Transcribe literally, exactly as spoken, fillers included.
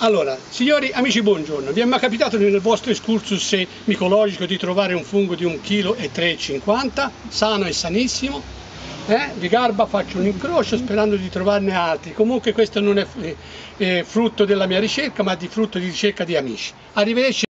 Allora, signori amici, buongiorno. Vi è mai capitato nel vostro excursus micologico di trovare un fungo di un chilo e tre e cinquanta, sano e sanissimo? Eh? Di garba faccio un incrocio sperando di trovarne altri. Comunque questo non è eh, frutto della mia ricerca, ma di frutto di ricerca di amici. Arrivederci.